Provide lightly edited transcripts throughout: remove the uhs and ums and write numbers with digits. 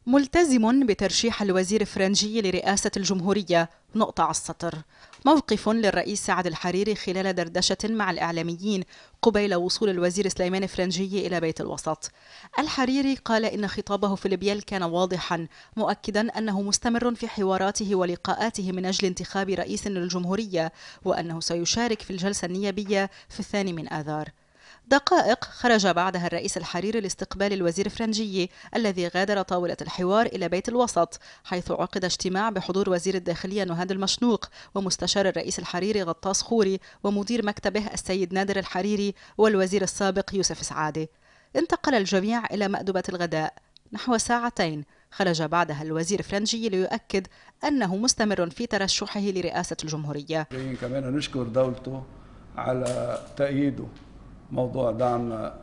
ملتزم بترشيح الوزير فرنجي لرئاسة الجمهورية. نقطة على السطر. موقف للرئيس سعد الحريري خلال دردشة مع الإعلاميين قبيل وصول الوزير سليمان فرنجي إلى بيت الوسط. الحريري قال إن خطابه في ليبيا كان واضحا، مؤكدا أنه مستمر في حواراته ولقاءاته من أجل انتخاب رئيس للجمهورية، وأنه سيشارك في الجلسة النيابية في 2 آذار. دقائق خرج بعدها الرئيس الحريري لاستقبال الوزير فرنجي الذي غادر طاولة الحوار إلى بيت الوسط، حيث عقد اجتماع بحضور وزير الداخلية نهاد المشنوق ومستشار الرئيس الحريري غطاس خوري ومدير مكتبه السيد نادر الحريري والوزير السابق يوسف سعادة. انتقل الجميع إلى مأدبة الغداء. نحو ساعتين خرج بعدها الوزير فرنجي ليؤكد أنه مستمر في ترشحه لرئاسة الجمهورية. كمان نشكر دولته على تأييده موضوع دعمنا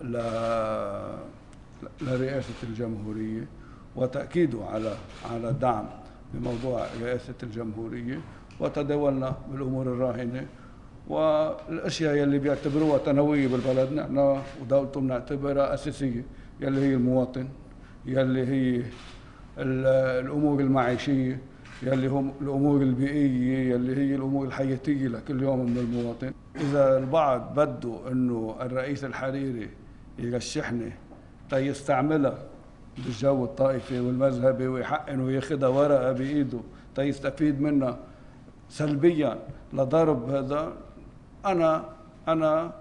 لرئاسة الجمهورية وتأكيده على الدعم بموضوع رئاسة الجمهورية، وتداولنا بالأمور الراهنة والأشياء يلي بيعتبروها تنوية بالبلد. نحن ودولته بنعتبرها أساسية، يلي هي المواطن، يلي هي الأمور المعيشية، يلي هم الأمور البيئية، يلي هي الأمور الحياتية لكل يوم من المواطن. إذا البعض بده إنه الرئيس الحريري يرشحني تيستعملها بالجو الطائفي والمذهبي ويحقن وياخذها ورقة بإيده تيستفيد منها سلبيا لضرب هذا، أنا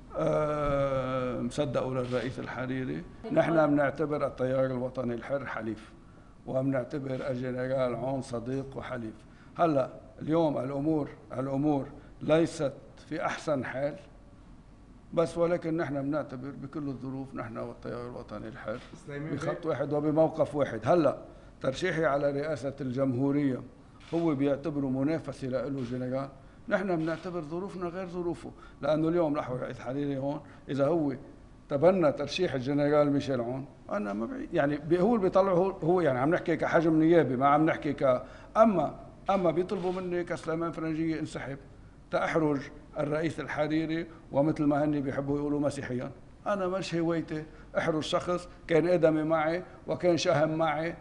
مصدقه للرئيس الحريري. نحن بنعتبر التيار الوطني الحر حليف، وبنعتبر الجنرال عون صديق وحليف. هلا اليوم الامور ليست في احسن حال، بس ولكن نحن بنعتبر بكل الظروف نحن والتيار الوطني الحر بخط واحد وبموقف واحد. هلا ترشيحي على رئاسه الجمهوريه هو بيعتبره منافسه له الجنرال، نحن بنعتبر ظروفنا غير ظروفه، لانه اليوم نحو الرئيس الحريري هون اذا هو تبنى ترشيح الجنرال ميشيل عون، انا ما يعني هو اللي بيطلعه، هو يعني عم نحكي كحجم نيابي، ما عم نحكي اما بيطلبوا مني كسليمان فرنجيه انسحب تاحرج الرئيس الحريري، ومثل ما هن بيحبوا يقولوا مسيحيا. انا مش هوايتي احرج شخص كان ادمي معي وكان شهم معي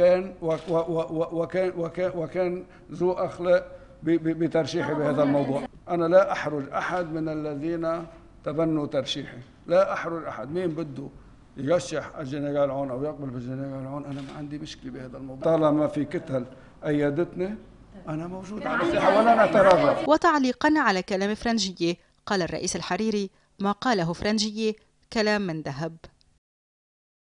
وكان ذو اخلاق بترشيحي بهذا الموضوع. انا لا احرج احد من الذين تبنوا ترشيحي، لا احرج احد. مين بده يرشح الجنرال عون او يقبل بالجنرال عون، انا ما عندي مشكله بهذا الموضوع، طالما في كتل ايدتني انا موجود على الساحه ولا نتراجع. وتعليقا على كلام فرنجي، قال الرئيس الحريري: ما قاله فرنجي كلام من ذهب.